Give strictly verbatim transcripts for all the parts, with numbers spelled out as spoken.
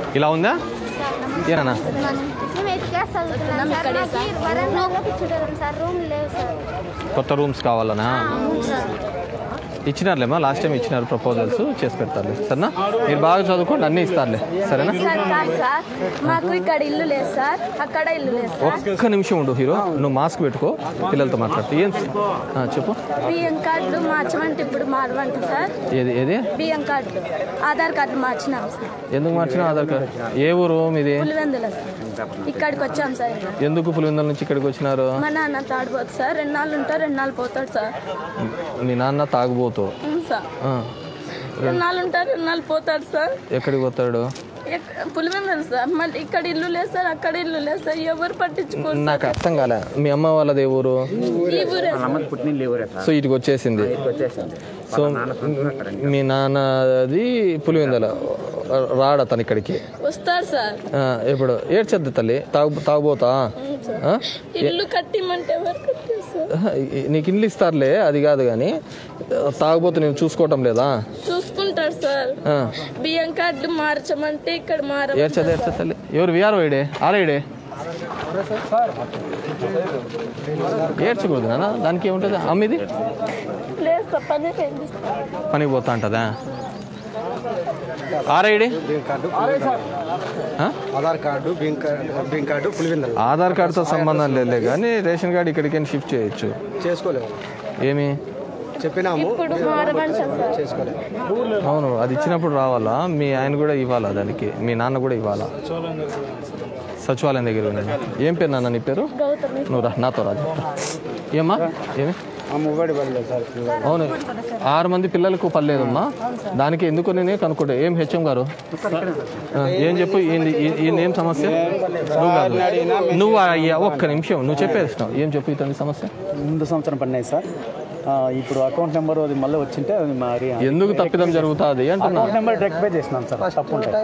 ఇలా ఉందా ఏనా కొత్త రూమ్స్ కావాలనా ఇచ్చినారులేమా లాస్ట్ టైం ఇచ్చినారు ప్రపోజల్స్ చేసి పెడతారులే సరేనా మీరు బాగా చదువుకోండి అన్నీ ఇస్తారులే సరేనా ఒక్క నిమిషం ఉండు హీరో నువ్వు మాస్క్ పెట్టుకో పిల్లలతో మాట్లాడుతూ ఏం చెప్పు బియ్యం కార్డులు మార్చమంటే ఇప్పుడు మారమంటే సార్ ఏది ఏది బియ్యం కార్డులు ఆధార్ కార్డు మార్చినాం సార్ ఎందుకు మార్చినా ఆధార్ కార్డు ఏ ఊరు మీది పులివెందుల ఇక్కడికి వచ్చాం సార్ ఎందుకు పులివెందుల నుంచి ఇక్కడికి వచ్చినారు మా నాన్న తాగుబోతు సార్ రెండు నాళ్ళు ఉంటారు రెండు నాళ్ళు పోతాడు సార్ మీ నాన్న తాగుబోతు సార్ రెండు నాళ్ళు ఉంటారు రెండు నాళ్ళు పోతాడు సార్ ఎక్కడికి పోతాడు పులివెందులు సార్ మళ్ళీ ఇక్కడ ఇల్లు లేదు సార్ అక్కడ ఇల్లు లేదు సార్ ఎవరు పట్టించుకోరు నాకు అర్థం కాలే మీ అమ్మ వాళ్ళది ఏ ఊరు సో ఇటుకు వచ్చేసింది సో మీ నాన్నది పులివెందుల రాడా తను ఇక్కడికి వస్తాడు సార్ ఇప్పుడు ఏడ్చద్దు తల్లి తాగు తాగుబోతా ఇల్లు కట్టిమంటే ఎవరు కట్టిస్తారు నీకు ఇల్లు ఇస్తారులే అది కాదు కానీ తాగుబోతు నేను చూసుకోవటం లేదా చూసుకుంటారు సార్ బియ్యం కార్డులు మార్చమంటే ఇక్కడ మార ఏడ్చదు ఏడ్చదు తల్లి ఎవరు విఆర్ఓ ఇడే ఆర్ఐడే ఏడ్చకూడదు నాన్న దానికి ఏముంటుంది అమ్మిది పనికి పోతా ఉంటుందా ఆర్ఐడి Aadhaar card bank card Pulivendula Aadhaar కార్డుతో సంబంధం లేదు కానీ రేషన్ కార్డు ఇక్కడికి షిఫ్ట్ చేయొచ్చు చేసుకోలేదు ఏమి చెప్పినాము చేసుకోలేదు అవును అది ఇచ్చినప్పుడు రావాలా మీ ఆయన కూడా ఇవ్వాలా దానికి మీ నాన్న కూడా ఇవ్వాలా సచివాలయం దగ్గర ఉన్నది ఏం పేరు నాన్న నీ పేరు నువ్వు రా నాతో రాజు ఏమ్మా ఏమి అవును ఆరు మంది పిల్లలకు పర్లేదమ్మా దానికి ఎందుకు నేనే కనుక్కుంటా ఏం హెచ్ఎం గారు ఏం చెప్పు ఏం సమస్య నువ్వు కాదు నువ్వు అయ్యా ఒక్క నిమిషం నువ్వు చెప్పేసినావు ఏం చెప్పు ఇతని సమస్య ముందు సంవత్సరం పడినాయి సార్ ఇప్పుడు అకౌంట్ నెంబర్ అది మళ్ళీ వచ్చింటే అది మరి ఎందుకు తప్పిదం జరుగుతుంది అంటే అకౌంట్ నెంబర్ రెక్టిఫై చేసినాం సార్ తప్పు ఉంటాయి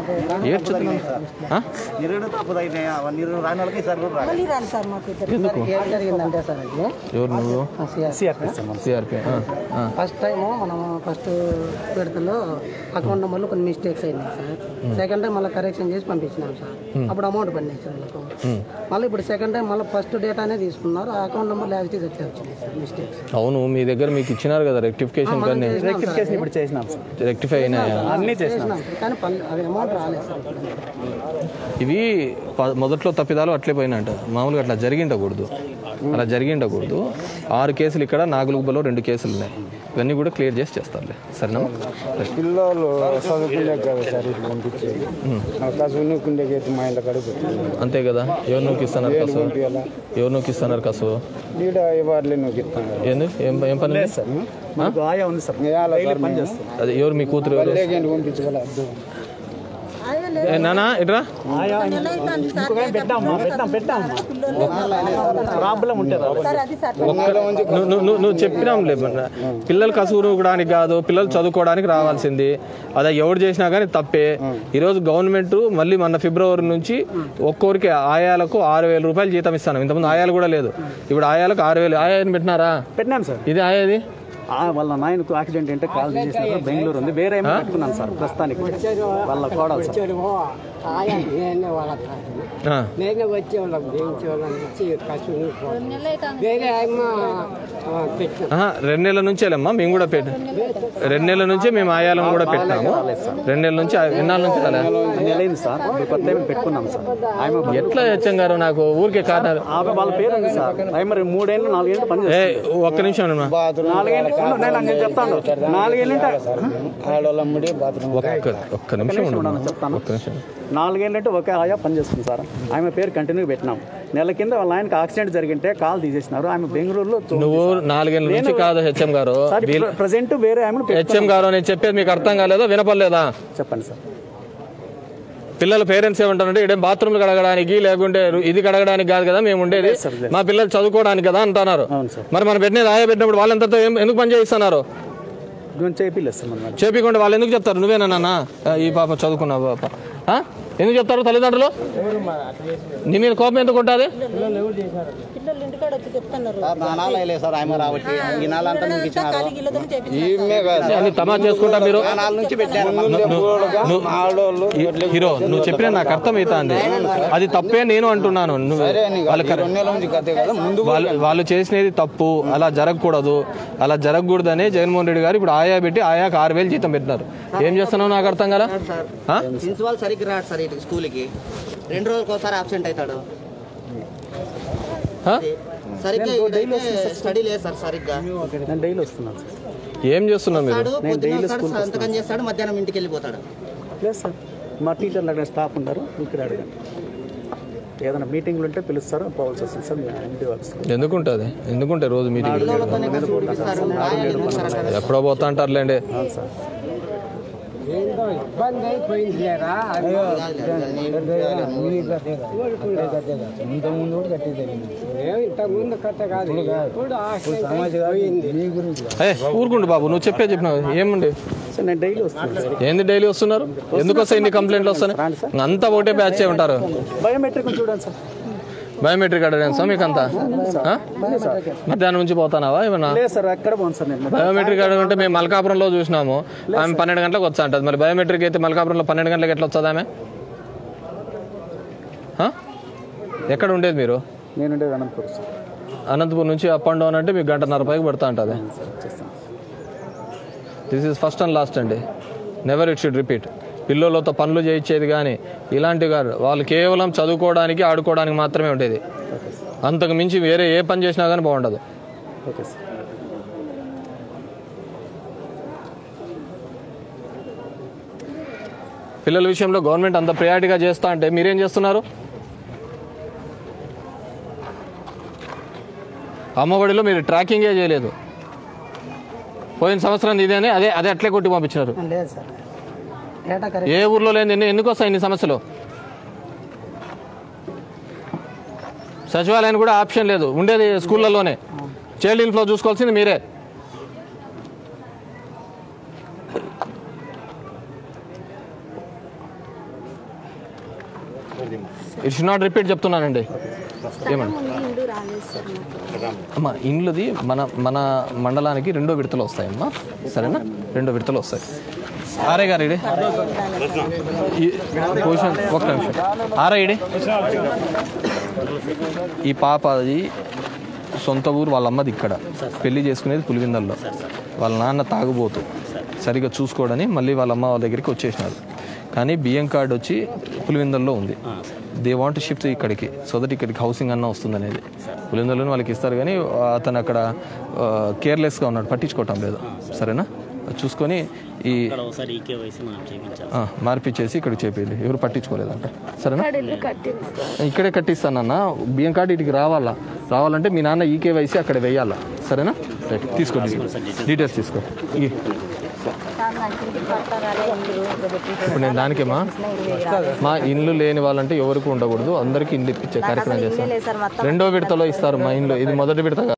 ఎందుకు ఎవరు నువ్వు సిఆర్పి ఫస్ట్ టైం మనం ఫస్ట్ విడతలో అకౌంట్ నెంబర్లో కొన్ని మిస్టేక్స్ అయినాయి సార్ సెకండ్ టైం మళ్ళీ కరెక్షన్ చేసి పంపించినాం సార్ అప్పుడు అమౌంట్ పడినాయి సార్ వాళ్ళకు మళ్ళీ ఇప్పుడు సెకండ్ టైం మళ్ళీ ఫస్ట్ డేటానే తీసుకున్నారు ఆ అకౌంట్ నెంబర్ లాస్ట్ వచ్చే వచ్చినాయి సార్ మిస్టేక్స్ అవును మీ దగ్గర మీకు ఇచ్చినారు కదా రెక్టిఫికేషన్ కానీ రెక్టిఫికేషన్ ఇప్పుడు చేసినాం సార్ రెక్టిఫై అయినాయా అన్నీ చేసినాం కానీ అది అమౌంట్ రాలేదు సార్ ఇవి మొదట్లో తప్పిదాలు అట్లే పోయినట్ట మామూలుగా అట్లా జరిగిండకూడదు అలా జరిగిండకూడదు ఆరు కేసులు ఇక్కడ నాగులుగుబలో రెండు కేసులు ఉన్నాయి ఇవన్నీ కూడా క్లియర్ చేసి చేస్తారులే సరేనా పిల్లలు చదువుకునే కదా సార్ ఇట్లా పంపించేది చదువుకునే మా ఇంట్లో కడుపు అంతే కదా ఎవరు నూకిస్తున్నారు కసు ఎవరు నూకిస్తున్నారు కసు ఎందుకు ఏం ఏం పని లేదు సార్ అది ఎవరు మీ కూతురు నానా ఇట్రా నువ్వు చెప్పినాం లే పిల్లలు కసురుకోవడానికి కాదు పిల్లలు చదువుకోవడానికి రావాల్సింది అదే ఎవరు చేసినా కానీ తప్పే ఈరోజు గవర్నమెంట్ మళ్ళీ మొన్న ఫిబ్రవరి నుంచి ఒక్కొరికి ఆయాలకు ఆరు వేల రూపాయలు జీతం ఇస్తాను ఇంతకుముందు ఆయాలు కూడా లేదు ఇప్పుడు ఆయాలకు ఆరు వేలు ఆయాని పెట్టినారా పెట్టినాం సార్ ఇది ఆయాది వాళ్ళ నాయనకు యాక్సిడెంట్ అంటే కాల్ చేసినారు బెంగళూరు ఉంది వేరే ఏమో పెట్టుకున్నాను సార్ ప్రస్తుతానికి వాళ్ళ కోడలు నేనే వచ్చే వాళ్ళం వేరే రెండు నెలల నుంచేలేమ్మా మేము కూడా పెట్ట రెండు నెలల నుంచే మేము ఆయాలను కూడా పెట్టినాము రెండు నెలల నుంచి ఎన్నాళ్ళ నుంచి నెలైంది సార్ కొత్త పెట్టుకున్నాం సార్ ఎట్లా వచ్చాం గారు నాకు ఊరికే కారణాలు వాళ్ళ పేరు ఉంది సార్ మరి మూడేళ్ళు నాలుగేళ్ళు పని ఒక్క నిమిషం నాలుగేళ్ళు నేను చెప్తాను నాలుగేళ్ళు ఒక్క నిమిషం చెప్తాను ఒక్క నిమిషం నాలుగేళ్ళంటే ఒకే ఆయా పని చేస్తుంది సార్ ఆమె పేరు కంటిన్యూ పెట్టినాం నెల కింద వాళ్ళ ఆయనకి యాక్సిడెంట్ జరిగింటే కాల్ తీసేసినారు ఆమె బెంగళూరులో నువ్వు నాలుగేళ్ళ నుంచి కాదు హెచ్ఎం గారు ప్రజెంట్ వేరే ఆమె హెచ్ఎం గారు నేను చెప్పేది మీకు అర్థం కాలేదా వినపడలేదా చెప్పండి సార్ పిల్లల పేరెంట్స్ ఏమంటారంటే ఇడే బాత్రూమ్లు కడగడానికి లేకుంటే ఇది కడగడానికి కాదు కదా మేము ఉండేది మా పిల్లలు చదువుకోవడానికి కదా అంటున్నారు మరి మనం పెట్టినది ఆయా పెట్టినప్పుడు వాళ్ళంతతో ఎందుకు పని చేయిస్తున్నారు చేపికుండా వాళ్ళు ఎందుకు చెప్తారు నువ్వేనా నాన్న ఈ పాప చదువుకున్నా పాప ఎందుకు చెప్తారు తల్లిదండ్రులు నీ మీద కోపం ఎందుకు ఉంటుంది సార్ ఆయన రాబట్టి ఈ నాలుగు అంతా మీకు ఇచ్చినారు అన్ని తమా చేసుకుంటా మీరు నాలుగు నుంచి పెట్టారు హీరో నువ్వు చెప్పిన నాకు అర్థమవుతుంది అది తప్పే నేను అంటున్నాను నువ్వు వాళ్ళు వాళ్ళు చేసినది తప్పు అలా జరగకూడదు అలా జరగకూడదని జగన్మోహన్ రెడ్డి గారు ఇప్పుడు ఆయా పెట్టి ఆయాకు ఆరు వేలు జీతం పెట్టినారు ఏం చేస్తున్నావు నాకు అర్థం కదా ప్రిన్సిపాల్ సరిగ్గా రాడు సార్ ఇటు స్కూల్కి రెండు రోజులకు ఒకసారి అబ్సెంట్ అవుతాడు సరిగ్గా స్టడీ లేదు సార్ సరిగ్గా నేను డైలీ వస్తున్నాను ఏం చేస్తున్నావు మీరు నేను డైలీ స్కూల్ సంతకం చేస్తాడు మధ్యాహ్నం ఇంటికి వెళ్ళిపోతాడు లేదు సార్ మా టీచర్లు అక్కడ స్టాఫ్ ఉన్నారు ఇక్కడ అడగండి ఏదైనా మీటింగ్లు ఉంటే పిలుస్తారు పోవాల్సి వస్తుంది సార్ ఇంటి వాళ్ళు ఎందుకుంటుంది ఎందుకుంటే రోజు మీటింగ్ ఎప్పుడో పోతా అంటారులేండి సార్ ఇబ్బంది అయిపోయింది లేరా ఇంతకుముందు కూడా కట్టేది ఇంతకుముందు కట్ట కాదు ఊరుకుంటు బాబు నువ్వు చెప్పే చెప్పినావు ఏముండి నేను డైలీ వస్తున్నాను ఏంది డైలీ వస్తున్నారు ఎందుకు వస్తాయి ఇన్ని కంప్లైంట్లు వస్తాయి అంతా ఒకటే బ్యాచ్ ఉంటారు బయోమెట్రిక్ చూడండి సార్ బయోమెట్రిక్ అటెండెన్స్ మీకు అంతా మధ్యాహ్నం నుంచి పోతానావా ఏమన్నా లేదు సార్ అక్కడ పోను సార్ నేను బయోమెట్రిక్ అడుగుంటే మేము మల్కాపురంలో చూసినాము ఆమె పన్నెండు గంటలకు వచ్చా అంటది మరి బయోమెట్రిక్ అయితే మల్కాపురంలో పన్నెండు గంటలకు ఎట్లా వచ్చదా ఆమె ఎక్కడ ఉండేది మీరు నేను ఉండేది అనంతపురం సార్ అనంతపురం నుంచి అప్ అండ్ డౌన్ అంటే మీకు గంటన్నర పైకి పడుతూ ఉంటుంది this is first and last అండి నెవర్ ఇట్ షుడ్ రిపీట్ పిల్లలతో పనులు చేయించేది కానీ ఇలాంటివి కాదు వాళ్ళు కేవలం చదువుకోవడానికి ఆడుకోవడానికి మాత్రమే ఉండేది అంతకు మించి వేరే ఏ పని చేసినా కానీ బాగుండదు ఓకే సార్ పిల్లల విషయంలో గవర్నమెంట్ అంత ప్రయారిటీగా చేస్తా అంటే మీరేం చేస్తున్నారు అమ్మఒడిలో మీరు ట్రాకింగే చేయలేదు పోయిన సంవత్సరం ఇదేనే అదే అదే అట్లే కొట్టి పంపించినారు లేదు సార్ ఏ ఊర్లో లేదు ఎన్ని ఎందుకు వస్తాయి ఇన్ని సమస్యలు సచివాలయానికి కూడా ఆప్షన్ లేదు ఉండేది స్కూళ్ళలోనే చైల్డ్ ఇన్ఫ్లో చూసుకోవాల్సింది మీరే ఇట్ షుడ్ నాట్ రిపీట్ చెప్తున్నానండి ఏమండి అమ్మా ఇండ్లది మన మన మండలానికి రెండో విడతలు వస్తాయమ్మా సరేనా రెండో విడతలు వస్తాయి ఆరే గారు ఇడి క్వశ్చన్ ఒక నిమిషం ఆరా ఇడి ఈ పాప అది సొంత ఊరు వాళ్ళ అమ్మది ఇక్కడ పెళ్లి చేసుకునేది పులివిందల్లో వాళ్ళ నాన్న తాగుబోతు సరిగ్గా చూసుకోవడని మళ్ళీ వాళ్ళ అమ్మ వాళ్ళ దగ్గరికి వచ్చేసినారు కానీ బియ్యం కార్డు వచ్చి పులివిందల్లో ఉంది దే వాంట్ షిఫ్ట్ ఇక్కడికి సో దట్ ఇక్కడికి హౌసింగ్ అన్న వస్తుంది అనేది పులివిందల్లోనే వాళ్ళకి ఇస్తారు కానీ అతను అక్కడ కేర్లెస్గా ఉన్నాడు పట్టించుకోవటం లేదు సరేనా చూసుకొని ఈ మార్పిచ్చేసి ఇక్కడికి చేపేయాలి ఎవరు పట్టించుకోలేదంట సరేనా ఇక్కడే కట్టిస్తానన్న బియ్యం కార్డు ఇటుకి రావాలా రావాలంటే మీ నాన్న ఈ కేవైసీ అక్కడ వేయాలా సరేనా రైట్ తీసుకోండి డీటెయిల్స్ తీసుకో ఇప్పుడు నేను దానికేమా మా ఇల్లు లేని వాళ్ళంటే ఎవరికి ఉండకూడదు అందరికీ ఇల్లు ఇప్పించే కార్యక్రమం చేస్తాను రెండో విడతలో ఇస్తారు మా ఇంట్లో ఇది మొదటి విడత